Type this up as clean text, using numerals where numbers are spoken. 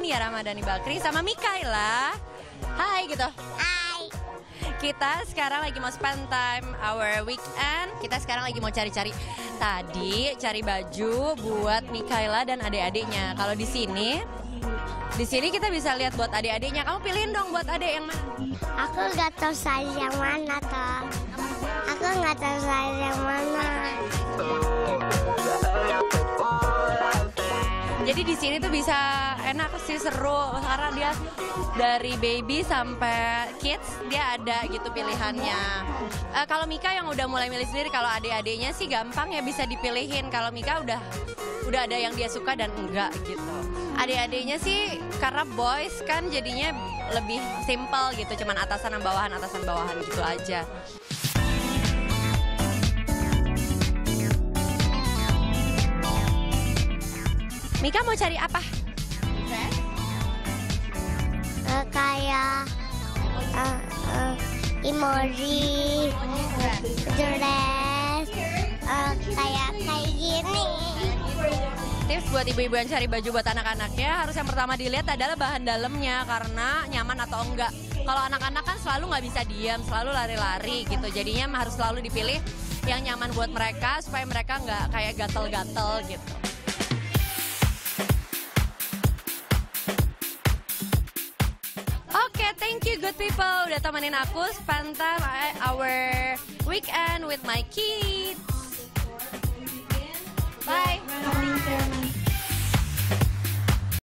Nia Ramadhani Bakri sama Mikaela. Hai gitu. Hai. Kita sekarang lagi mau spend time our weekend. Kita sekarang lagi mau cari-cari. Tadi cari baju buat Mikaela dan adik-adiknya. Kalau di sini kita bisa lihat buat adik-adiknya. Kamu pilihin dong buat adik yang mana? Aku nggak tahu size yang mana toh. Aku nggak tahu size yang mana. Jadi di sini tuh bisa enak sih, seru karena dia dari baby sampai kids dia ada gitu pilihannya. Kalau Mika yang udah mulai milih sendiri, kalau adik-adiknya sih gampang ya bisa dipilihin. Kalau Mika udah ada yang dia suka dan enggak gitu. Adik-adiknya sih karena boys kan jadinya lebih simple gitu, cuman atasan dan bawahan gitu aja. Mika mau cari apa? Kayak emoji, dress, kayak gini. Tips buat ibu-ibu yang cari baju buat anak-anaknya, harus yang pertama dilihat adalah bahan dalamnya karena nyaman atau enggak. Kalau anak-anak kan selalu nggak bisa diam, selalu lari-lari gitu. Jadinya harus selalu dipilih yang nyaman buat mereka supaya mereka nggak kayak gatel-gatel gitu. Oke, thank you good people udah temenin aku spend time our weekend with my kids. Bye.